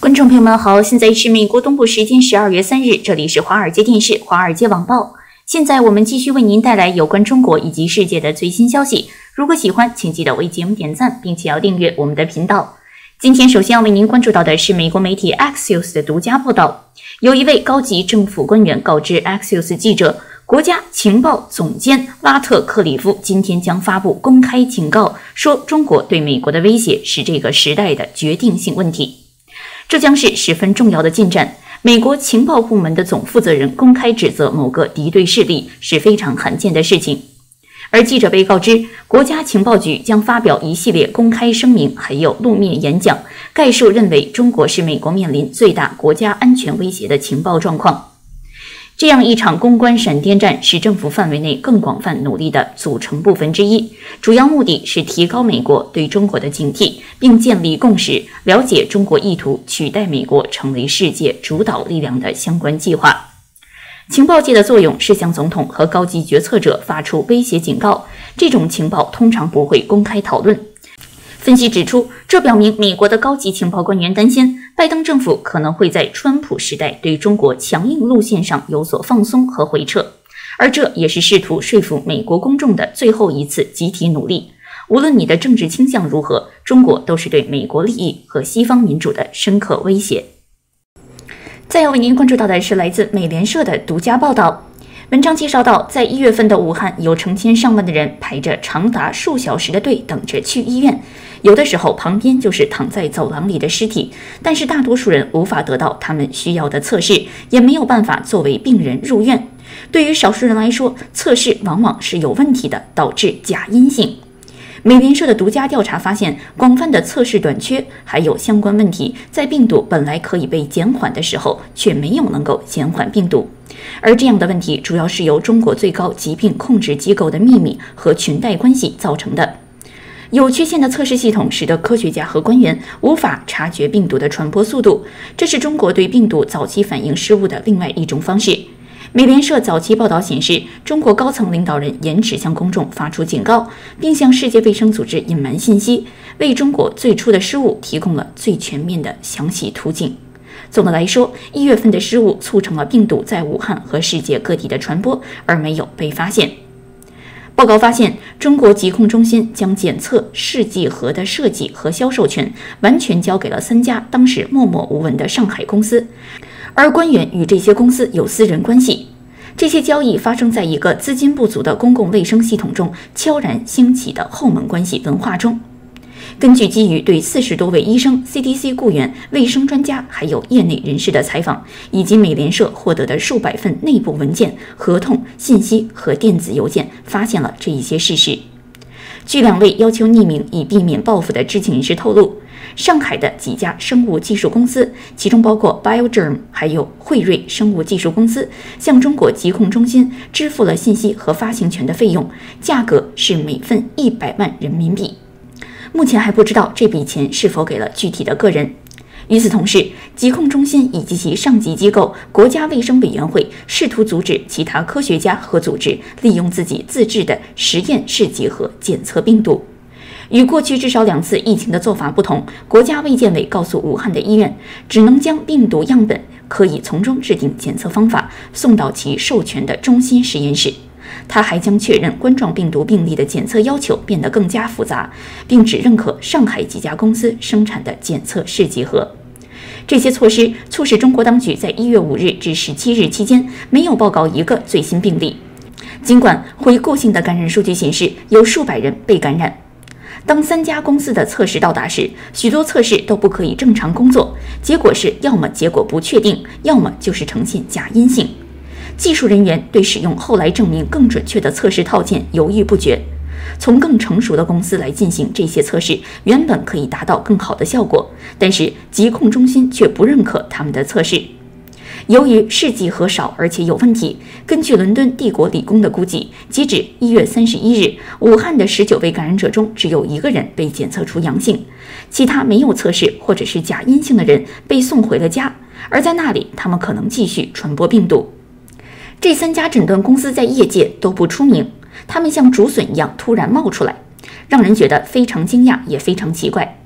观众朋友们好，现在是美国东部时间12月3日，这里是华尔街电视、华尔街网报。现在我们继续为您带来有关中国以及世界的最新消息。如果喜欢，请记得为节目点赞，并且要订阅我们的频道。今天首先要为您关注到的是美国媒体 Axios 的独家报道，有一位高级政府官员告知 Axios 记者，国家情报总监拉特克里夫今天将发布公开警告，说中国对美国的威胁是这个时代的决定性问题。这将是十分重要的进展。美国情报部门的总负责人公开指责某个敌对势力是非常罕见的事情。而记者被告知，国家情报局将发表一系列公开声明，还有路面演讲，概述认为中国是美国面临最大国家安全威胁的情报状况。这样一场公关闪电战是政府范围内更广泛努力的组成部分之一，主要目的是提高美国对中国的警惕，并建立共识，了解中国意图取代美国成为世界主导力量的相关计划。情报界的作用是向总统和高级决策者发出威胁警告，这种情报通常不会公开讨论。分析指出，这表明美国的高级情报官员担心，拜登政府可能会在川普时代对中国强硬路线上有所放松和回撤，而这也是试图说服美国公众的最后一次集体努力。无论你的政治倾向如何，中国都是对美国利益和西方民主的深刻威胁。再要为您关注到的是来自美联社的独家报道。文章介绍到，在1月份的武汉，有成千上万的人排着长达数小时的队等着去医院，有的时候旁边就是躺在走廊里的尸体，但是大多数人无法得到他们需要的测试，也没有办法作为病人入院。对于少数人来说，测试往往是有问题的，导致假阴性。美联社的独家调查发现，广泛的测试短缺还有相关问题，在病毒本来可以被减缓的时候，却没有能够减缓病毒。而这样的问题主要是由中国最高疾病控制机构的秘密和裙带关系造成的。有缺陷的测试系统使得科学家和官员无法察觉病毒的传播速度，这是中国对病毒早期反应失误的另外一种方式。美联社早期报道显示，中国高层领导人延迟向公众发出警告，并向世界卫生组织隐瞒信息，为中国最初的失误提供了最全面的详细图景。总的来说，1月份的失误促成了病毒在武汉和世界各地的传播，而没有被发现。报告发现，中国疾控中心将检测试剂盒的设计和销售权完全交给了3家当时默默无闻的上海公司，而官员与这些公司有私人关系。这些交易发生在一个资金不足的公共卫生系统中悄然兴起的后门关系文化中。根据基于对40多位医生、CDC 雇员、卫生专家还有业内人士的采访，以及美联社获得的数百份内部文件、合同、信息和电子邮件，发现了这一些事实。据2位要求匿名以避免报复的知情人士透露，上海的几家生物技术公司，其中包括 Biogerm 还有惠瑞生物技术公司，向中国疾控中心支付了信息和发行权的费用，价格是每份100万人民币。目前还不知道这笔钱是否给了具体的个人。与此同时，疾控中心以及其上级机构国家卫生委员会试图阻止其他科学家和组织利用自己自制的实验试剂盒检测病毒。与过去至少2次疫情的做法不同，国家卫健委告诉武汉的医院，只能将病毒样本可以从中制定检测方法，送到其授权的中心实验室。他还将确认冠状病毒病例的检测要求变得更加复杂，并只认可上海几家公司生产的检测试剂盒。这些措施促使中国当局在1月5日至17日期间没有报告一个最新病例，尽管回顾性的感染数据显示有数百人被感染。当3家公司的测试到达时，许多测试都不可以正常工作，结果是要么结果不确定，要么就是呈现假阴性。技术人员对使用后来证明更准确的测试套件犹豫不决。从更成熟的公司来进行这些测试，原本可以达到更好的效果，但是疾控中心却不认可他们的测试。由于试剂盒少而且有问题，根据伦敦帝国理工的估计，截止1月31日，武汉的19位感染者中只有1个人被检测出阳性，其他没有测试或者是假阴性的人被送回了家，而在那里他们可能继续传播病毒。这3家诊断公司在业界都不出名，他们像竹笋一样突然冒出来，让人觉得非常惊讶也非常奇怪。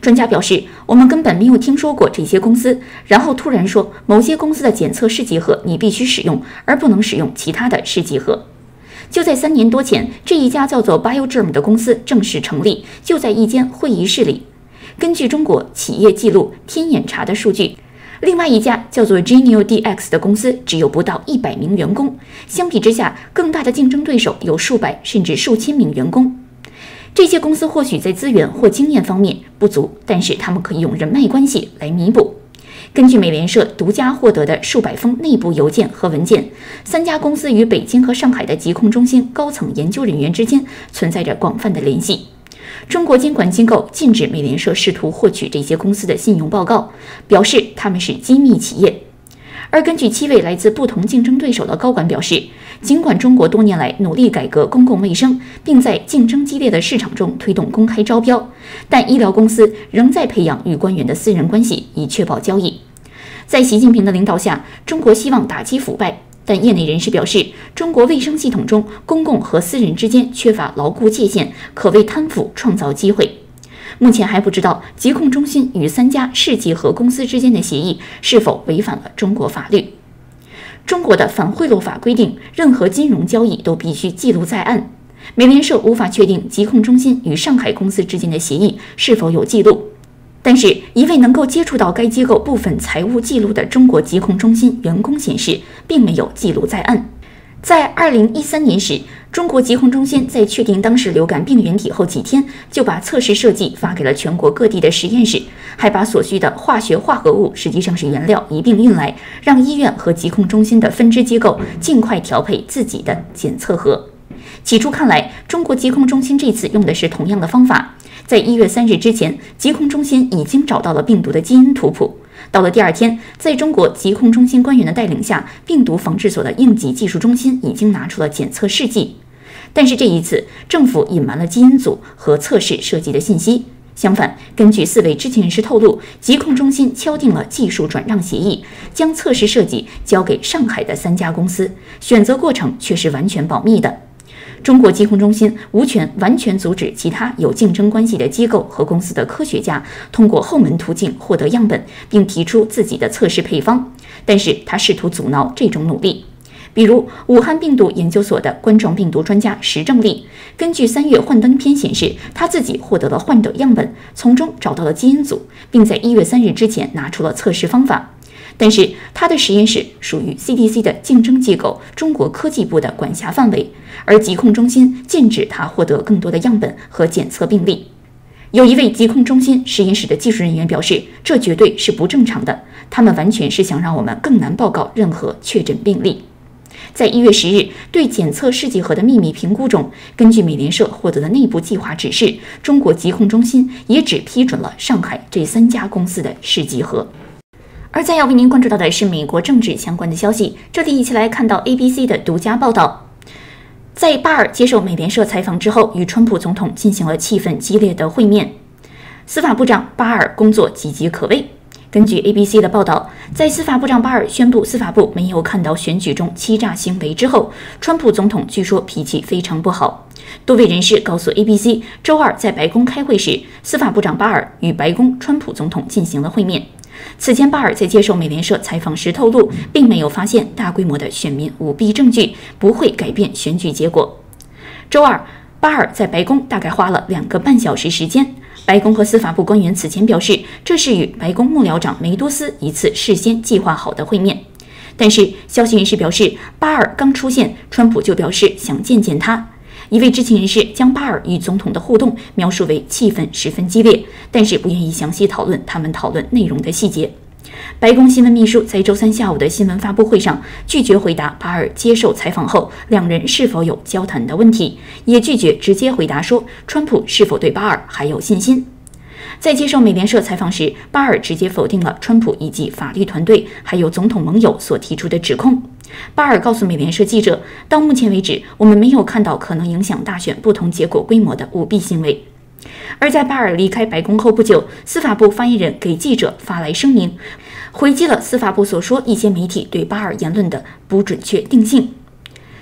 专家表示，我们根本没有听说过这些公司，然后突然说某些公司的检测试剂盒你必须使用，而不能使用其他的试剂盒。就在3年多前，这一家叫做 BioGerm 的公司正式成立，就在一间会议室里。根据中国企业记录天眼查的数据，另外一家叫做 GenioDx 的公司只有不到100名员工，相比之下，更大的竞争对手有数百甚至数千名员工。这些公司或许在资源或经验方面不足，但是他们可以用人脉关系来弥补。根据美联社独家获得的数百封内部邮件和文件，3家公司与北京和上海的疾控中心高层研究人员之间存在着广泛的联系。中国监管机构禁止美联社试图获取这些公司的信用报告，表示他们是机密企业。而根据7位来自不同竞争对手的高管表示，尽管中国多年来努力改革公共卫生，并在竞争激烈的市场中推动公开招标，但医疗公司仍在培养与官员的私人关系，以确保交易。在习近平的领导下，中国希望打击腐败，但业内人士表示，中国卫生系统中公共和私人之间缺乏牢固界限，可为贪腐创造机会。目前还不知道疾控中心与3家试剂盒公司之间的协议是否违反了中国法律。中国的反贿赂法规定，任何金融交易都必须记录在案。美联社无法确定疾控中心与上海公司之间的协议是否有记录，但是一位能够接触到该机构部分财务记录的中国疾控中心员工显示，并没有记录在案。在2013年时，中国疾控中心在确定当时流感病原体后几天，就把测试设计发给了全国各地的实验室，还把所需的化学化合物，实际上是原料，一并运来，让医院和疾控中心的分支机构尽快调配自己的检测盒。起初看来，中国疾控中心这次用的是同样的方法。在1月3日之前，疾控中心已经找到了病毒的基因图谱。到了第2天，在中国疾控中心官员的带领下，病毒防治所的应急技术中心已经拿出了检测试剂。但是这一次，政府隐瞒了基因组和测试设计的信息。相反，根据4位知情人士透露，疾控中心敲定了技术转让协议，将测试设计交给上海的3家公司，选择过程却是完全保密的。中国疾控中心无权完全阻止其他有竞争关系的机构和公司的科学家通过后门途径获得样本，并提出自己的测试配方，但是他试图阻挠这种努力。比如，武汉病毒研究所的冠状病毒专家石正丽，根据3月幻灯片显示，他自己获得了患者样本，从中找到了基因组，并在1月3日之前拿出了测试方法。但是他的实验室属于 CDC 的竞争机构中国科技部的管辖范围，而疾控中心禁止他获得更多的样本和检测病例。有一位疾控中心实验室的技术人员表示，这绝对是不正常的，他们完全是想让我们更难报告任何确诊病例。在1月10日对检测试剂盒的秘密评估中，根据美联社获得的内部计划指示，中国疾控中心也只批准了上海这3家公司的试剂盒。而再要为您关注到的是美国政治相关的消息，这里一起来看到 ABC 的独家报道。在巴尔接受美联社采访之后，与川普总统进行了气氛激烈的会面。司法部长巴尔工作岌岌可危。根据 ABC 的报道，在司法部长巴尔宣布司法部没有看到选举中欺诈行为之后，川普总统据说脾气非常不好。多位人士告诉 ABC， 周二在白宫开会时，司法部长巴尔与白宫川普总统进行了会面。此前，巴尔在接受美联社采访时透露，并没有发现大规模的选民舞弊证据，不会改变选举结果。周二，巴尔在白宫大概花了2个半小时时间。白宫和司法部官员此前表示，这是与白宫幕僚长梅多斯一次事先计划好的会面。但是，消息人士表示，巴尔刚出现，川普就表示想见见他。一位知情人士将巴尔与总统的互动描述为气氛十分激烈，但是不愿意详细讨论他们讨论内容的细节。白宫新闻秘书在周3下午的新闻发布会上拒绝回答巴尔接受采访后2人是否有交谈的问题，也拒绝直接回答说川普是否对巴尔还有信心。在接受美联社采访时，巴尔直接否定了川普以及法律团队还有总统盟友所提出的指控。巴尔告诉美联社记者，到目前为止，我们没有看到可能影响大选不同结果规模的舞弊行为。而在巴尔离开白宫后不久，司法部发言人给记者发来声明，回击了司法部所说一些媒体对巴尔言论的不准确定性。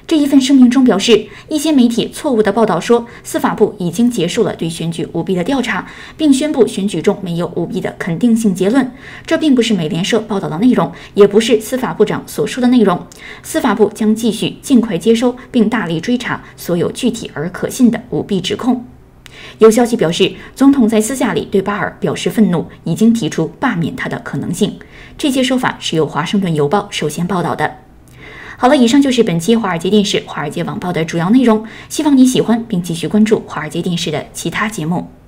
这一份声明中表示，一些媒体错误地报道说，司法部已经结束了对选举舞弊的调查，并宣布选举中没有舞弊的肯定性结论。这并不是美联社报道的内容，也不是司法部长所说的内容。司法部将继续尽快接收并大力追查所有具体而可信的舞弊指控。有消息表示，总统在私下里对巴尔表示愤怒，已经提出罢免他的可能性。这些说法是由《华盛顿邮报》首先报道的。好了，以上就是本期华尔街电视、华尔街网报的主要内容，希望你喜欢并继续关注华尔街电视的其他节目。